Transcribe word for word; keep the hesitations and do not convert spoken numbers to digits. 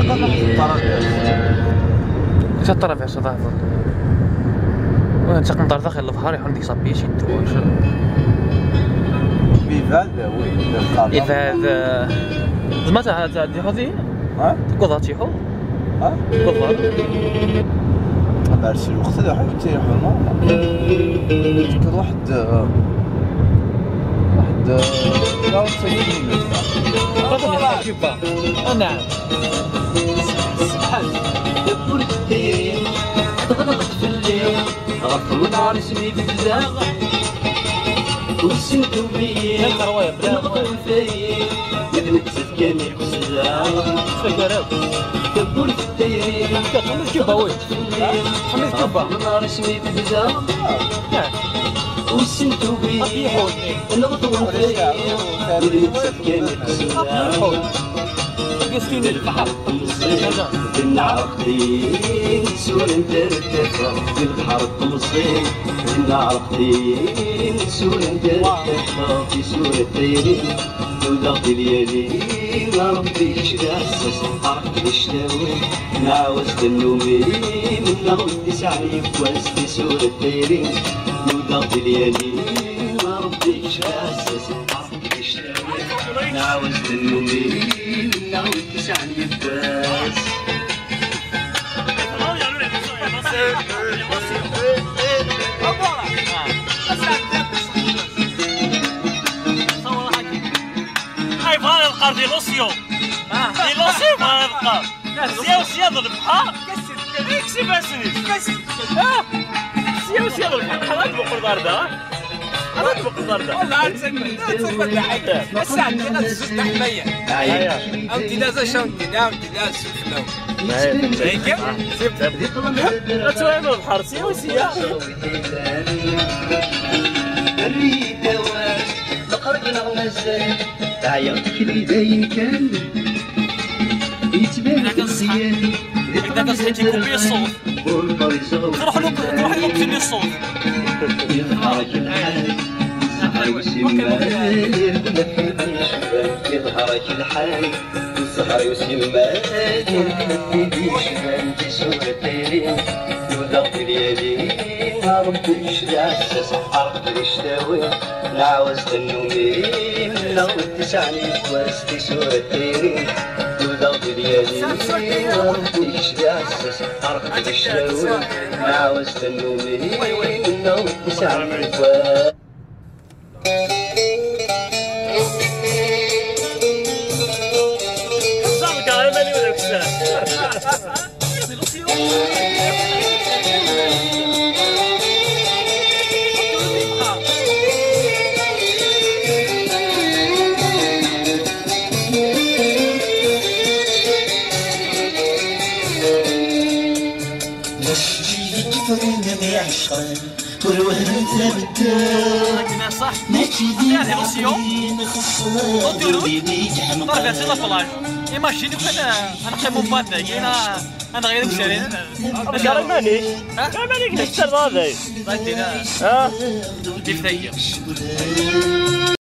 قد واحد الطرابيش اش الطرابيش ضعف وانا تساق نطر داخل البحر يحون ديك صابي شي واش بيفاد وي بيفاد زعما تاع دي هذه ها تقضى تيحو ها تقضى مارس الوقت هذا حيت تيحو نورمال كان واحد واحد لا وتسعين كيبا نعم سبحان دبر الدير تغلط في الليل غفلوا نهار اسمي بالزاغ وسنتو بيا نغضو الفايل نتنكسف كامل بزاغ فكراو دبر الدير كتخمس كيبا وي خمس كيبا نهار اسمي بالزاغ وسنتو بيا نغضو الفايل نتنكسف كامل بزاغ قستيني البحر النعر قديم سور نترتفع في البحر الطمسين النعر قديم سور نترتفع في سور الطيرين وضغط الليالي ما ربي شدا حساس حرك الشتاوي نعوزت النومي من نغمتي سعني بوسط سور الطيرين وضغط الليالي ما ربي شدا حساس حرك الشتاوي نعوزت النومي لو تسعني بس هاي بغا نلقى دي لوسيو دي لوسيو بغا نلقى سياو سياو البحر كسي باسني سياو سياو البحر هذا بقول بارده هذا بقول بارده والله تسمى تسمى دحيح بس عندي انا تزوج تحميه انت لازم شنطي نعم لازم سفلو هيك لا توين البحر سياو سياو الريد واش تقربنا ونزل عيط كل داين كان يتبان الزيان هكذا كصحيتي كوبي الصوت تروح له تروح له بزني الصوت يظهرك الحال سهر وسمان يظهرك الحال سهر وسمان يشبان في سور الطيرين وضغط الليالي ما ربيش العساس حرق الشتاوي نعوزت النومي من لغوت تسعني وسط سور الطيرين وضغط الليالي ما ربيش العساس حرق الشتاوي نعوزت النومي من لغوت تسعني وسط صافي كاع مالي وداك الساعه والوهن تبدا صح ما تشدي هذه لوسيو طرف يصير الفلاج ايماجيني انا انا قيمو بات كاينه انا غير نشري انا مانيش ها مانيش نشتر هذا زيدنا ها ديك ثانيه